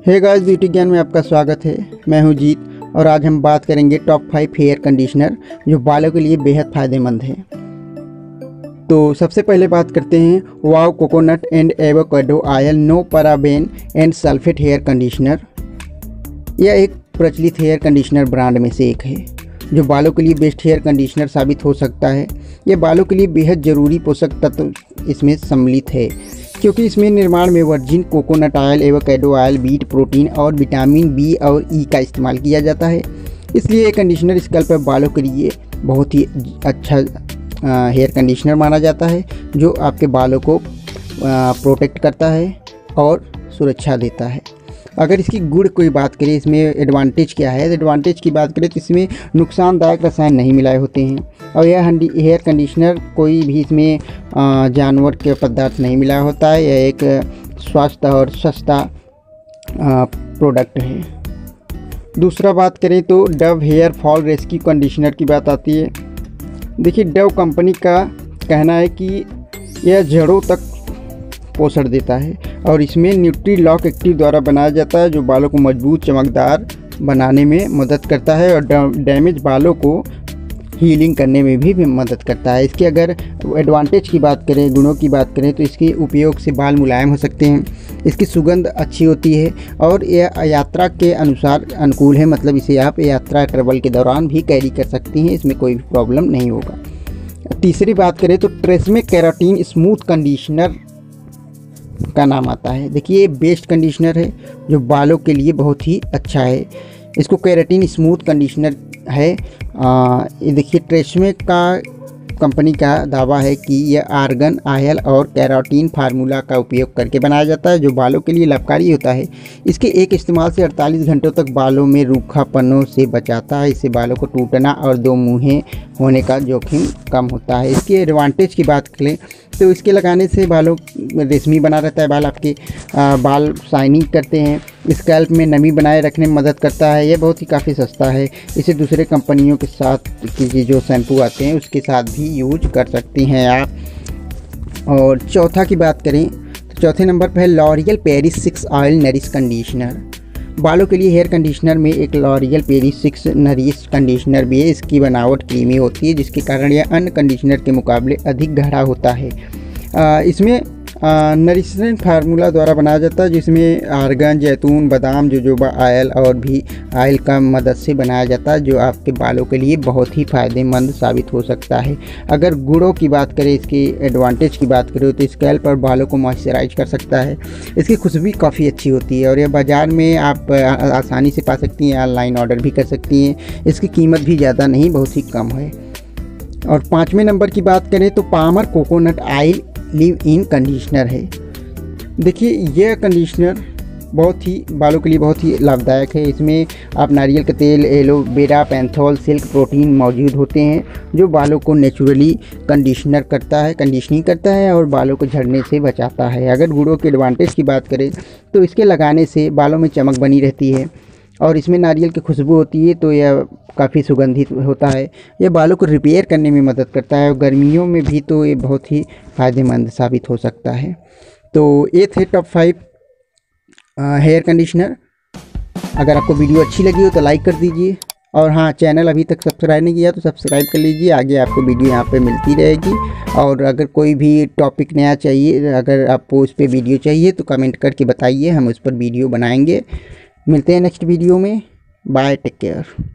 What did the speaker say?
Hey guys, beauty ज्ञान में आपका स्वागत है। मैं हूं जीत और आज हम बात करेंगे टॉप 5 हेयर कंडीशनर जो बालों के लिए बेहद फ़ायदेमंद है। तो सबसे पहले बात करते हैं wow coconut and avocado oil no paraben and sulphate hair conditioner. यह एक प्रचलित हेयर कंडीशनर ब्रांड में से एक है जो बालों के लिए बेस्ट हेयर कंडीशनर साबित हो सकता है। यह बालों के लिए बेहद ज़रूरी पोषक तत्व इसमें सम्मिलित है क्योंकि इसमें निर्माण में virgin coconut oil, avocado oil, beet protein और विटामिन बी और ई का इस्तेमाल किया जाता है। इसलिए ये कंडीशनर स्कैल्प पर बालों के लिए बहुत ही अच्छा हेयर कंडीशनर माना जाता है जो आपके बालों को प्रोटेक्ट करता है और सुरक्षा देता है। अगर इसकी गुण कोई बात करें, इसमें एडवांटेज क्या है, एडवांटेज की बात करें तो इसमें नुकसानदायक रसायन नहीं मिलाए होते हैं और यह हेयर कंडीशनर कोई भी इसमें जानवर के पदार्थ नहीं मिलाया होता है। यह एक स्वास्थ्य और सस्ता प्रोडक्ट है। दूसरा बात करें तो Dove hair fall rescue conditioner की बात आती है। देखिए, डव कंपनी का कहना है कि यह जड़ों तक पोषण देता है और इसमें न्यूट्रीलॉक एक्टिव द्वारा बनाया जाता है जो बालों को मजबूत चमकदार बनाने में मदद करता है और डैमेज बालों को हीलिंग करने में भी मदद करता है। इसके अगर एडवांटेज की बात करें, गुणों की बात करें तो इसके उपयोग से बाल मुलायम हो सकते हैं, इसकी सुगंध अच्छी होती है और यह यात्रा के अनुसार अनुकूल है। मतलब इसे आप यात्रा ट्रैवल के दौरान भी कैरी कर सकती हैं, इसमें कोई भी प्रॉब्लम नहीं होगा। तीसरी बात करें तो ट्रेसेमे केराटिन स्मूथ कंडीशनर का नाम आता है। देखिए, ये बेस्ट कंडीशनर है जो बालों के लिए बहुत ही अच्छा है। इसको केराटिन स्मूथ कंडीशनर है। ये देखिए, ट्रेसेमे का कंपनी का दावा है कि यह आर्गन ऑयल और केराटिन फार्मूला का उपयोग करके बनाया जाता है जो बालों के लिए लाभकारी होता है। इसके एक इस्तेमाल से 48 घंटों तक बालों में रूखापनों से बचाता है। इससे बालों को टूटना और दो मुँहें होने का जोखिम कम होता है। इसके एडवांटेज की बात करें तो इसके लगाने से बालों रेशमी बना रहता है, आपके बाल शाइनिंग करते हैं, स्कैल्प में नमी बनाए रखने में मदद करता है। यह बहुत ही काफ़ी सस्ता है। इसे दूसरे कंपनियों के साथ की जो शैम्पू आते हैं उसके साथ भी यूज कर सकती हैं आप। और चौथा की बात करें तो चौथे नंबर पर है L'Oreal Paris 6 oil nourish conditioner. बालों के लिए हेयर कंडीशनर में एक लॉरियल पेरिस 6 नरिश कंडीशनर भी है। इसकी बनावट क्रीमी होती है जिसके कारण यह अन्य कंडीशनर के मुकाबले अधिक गाढ़ा होता है। इसमें नरिशमेंट फार्मूला द्वारा बनाया जाता है जिसमें आर्गन, जैतून, बादाम, जोजोबा ऑयल और भी ऑयल का मदद से बनाया जाता है जो आपके बालों के लिए बहुत ही फ़ायदेमंद साबित हो सकता है। अगर गुणों की बात करें, इसकी एडवांटेज की बात करें तो स्कैल्प और बालों को मॉइस्चराइज कर सकता है। इसकी खुशबू काफ़ी अच्छी होती है और यह बाज़ार में आप आसानी से पा सकती हैं, ऑनलाइन ऑर्डर भी कर सकती हैं। इसकी कीमत भी ज़्यादा नहीं, बहुत ही कम है। और 5वें नंबर की बात करें तो Palmer coconut oil leave in conditioner है। देखिए, यह कंडीशनर बहुत ही बालों के लिए बहुत ही लाभदायक है। इसमें आप नारियल का तेल, एलोवेरा, पेंथोल, सिल्क प्रोटीन मौजूद होते हैं जो बालों को नेचुरली कंडीशनिंग करता है और बालों को झड़ने से बचाता है। अगर गुणों के एडवांटेज की बात करें तो इसके लगाने से बालों में चमक बनी रहती है और इसमें नारियल की खुशबू होती है तो यह काफ़ी सुगंधित होता है। यह बालों को रिपेयर करने में मदद करता है और गर्मियों में भी तो ये बहुत ही फ़ायदेमंद साबित हो सकता है। तो ये थे टॉप 5 हेयर कंडीशनर। अगर आपको वीडियो अच्छी लगी हो तो लाइक कर दीजिए और हाँ, चैनल अभी तक सब्सक्राइब नहीं किया तो सब्सक्राइब कर लीजिए। आगे आपको वीडियो यहाँ पे मिलती रहेगी और अगर कोई भी टॉपिक नया चाहिए, अगर आपको उस पर वीडियो चाहिए तो कमेंट करके बताइए, हम उस पर वीडियो बनाएंगे। मिलते हैं नेक्स्ट वीडियो में। Bye, take care.